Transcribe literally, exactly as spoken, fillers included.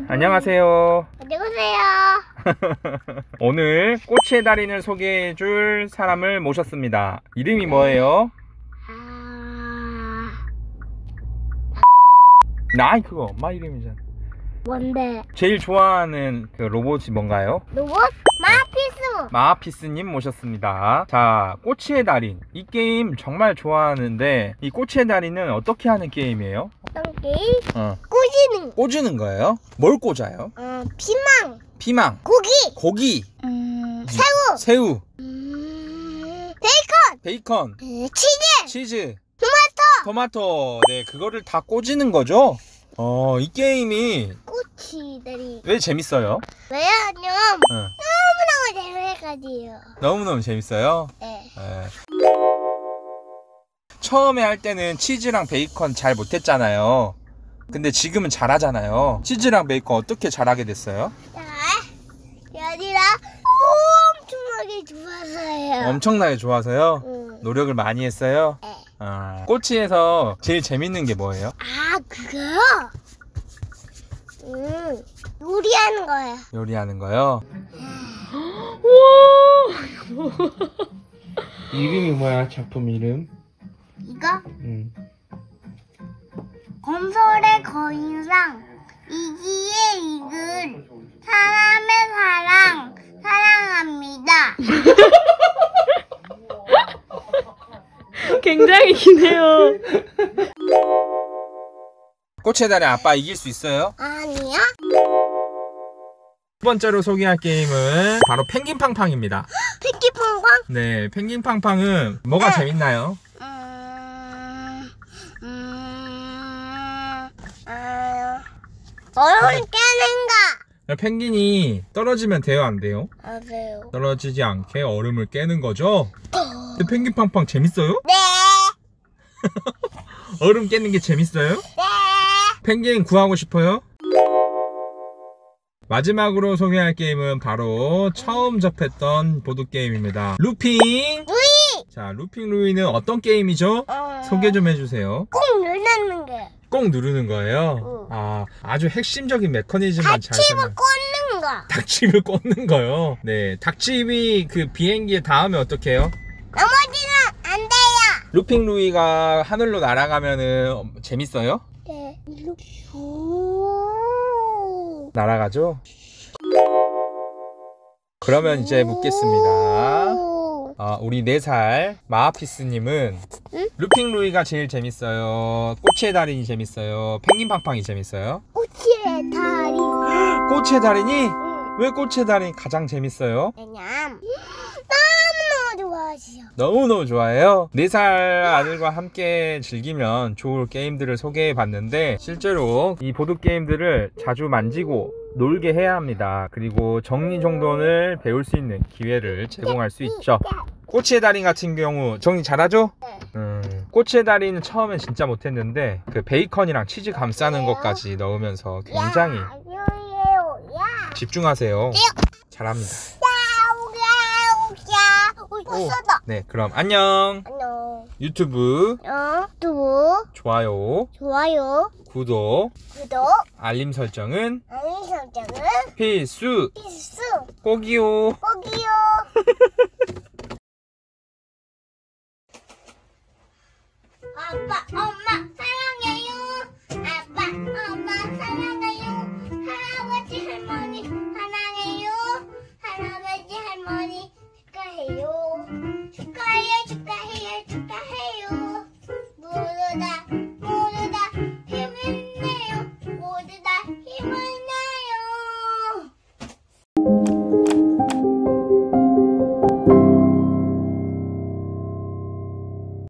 안녕하세요. 안녕하세요. 오늘 꼬치의 달인을 소개해줄 사람을 모셨습니다. 이름이 뭐예요? 아... 나 그거 엄마 이름이잖아. 뭔데? 제일 좋아하는 그 로봇이 뭔가요? 로봇? 마피스. 마피스님 모셨습니다. 자, 꼬치의 달인. 이 게임 정말 좋아하는데 이 꼬치의 달인은 어떻게 하는 게임이에요? 어떤 게임? 어. 꼬지는. 꽂는 거예요? 뭘 꽂아요? 어, 피망. 피망. 고기. 고기. 음, 새우. 새우. 음, 베이컨. 베이컨. 음, 치즈. 치즈. 토마토. 토마토. 네, 그거를 다 꽂는 거죠? 어, 이 게임이 꼬치들이 왜 재밌어요? 왜냐면 응. 너무너무 재미가지요. 너무너무 재밌어요. 네. 네. 처음에 할 때는 치즈랑 베이컨 잘 못했잖아요. 근데 지금은 잘하잖아요. 치즈랑 베이컨 어떻게 잘하게 됐어요? 자, 여기라 엄청나게 좋아서요. 엄청나게 좋아서요? 응. 노력을 많이 했어요? 네. 아, 꼬치에서 제일 재밌는 게 뭐예요? 아, 그거요? 음, 요리하는 거예요. 요리하는 거요? 이름이 뭐야, 작품 이름? 이거? 음. 건설의 거인상, 이기의 이글, 사람의 사랑, 사랑합니다. 굉장히 기네요. 꼬치의 달인 아빠 이길 수 있어요? 아니야? 두 번째로 소개할 게임은 바로 펭귄팡팡입니다. 펭귄팡팡? 네, 펭귄팡팡은 뭐가 네. 재밌나요? 음, 음, 음, 얼음 깨는 거. 펭귄이 떨어지면 돼요, 안 돼요? 맞아요. 떨어지지 않게 얼음을 깨는 거죠? 근데 펭귄팡팡 재밌어요? 네. 얼음 깨는 게 재밌어요? 네. 펭귄 구하고 싶어요? 마지막으로 소개할 게임은 바로 처음 접했던 보드게임입니다. 루핑! 루이! 자, 루핑 루이는 어떤 게임이죠? 어, 소개 좀 해주세요. 꼭 누르는 게. 꼭 누르는 거예요? 응. 아, 아주 핵심적인 메커니즘만 잘 닭집을 설명. 꽂는 거. 닭집을 꽂는 거요? 네, 닭집이 그 비행기에 닿으면 어떻게 해요? 넘어지면 안 돼요. 루핑 루이가 하늘로 날아가면은 재밌어요? 네. 이렇게. 오. 날아가죠? 그러면 이제 묻겠습니다. 오. 아, 우리 네 살 마하피스님은 응? 루핑 루이가 제일 재밌어요? 꼬치의 달인이 재밌어요? 펭귄팡팡이 재밌어요? 꼬치의 다리. 꼬치의 달인이? 응. 왜 꼬치의 달인이 가장 재밌어요? 왜냐면 너무너무 좋아하시죠. 너무너무 좋아해요. 네 살 아들과 함께 즐기면 좋을 게임들을 소개해 봤는데 실제로 이 보드게임들을 자주 만지고 놀게 해야 합니다. 그리고 정리정돈을 배울 수 있는 기회를 제공할 수 있죠. 꼬치의 달인 같은 경우 정리 잘하죠? 네. 음, 꼬치의 달인은 처음엔 진짜 못했는데 그 베이컨이랑 치즈 감싸는 것까지 넣으면서 굉장히 야, 요예요, 야. 집중하세요. 잘합니다. 오, 썼다. 네, 그럼 안녕. 안녕. 유튜브 어, 또 좋아요, 좋아요, 구독, 구독, 알림 설정은 알림 설정은 필수 필수. 꼭이요. 꼭이요. 아빠, 엄마 사랑해요. 아빠, 엄마 사랑해요. 할아버지, 할머니 사랑해요. 할아버지, 할머니 축하해요. 축하해요.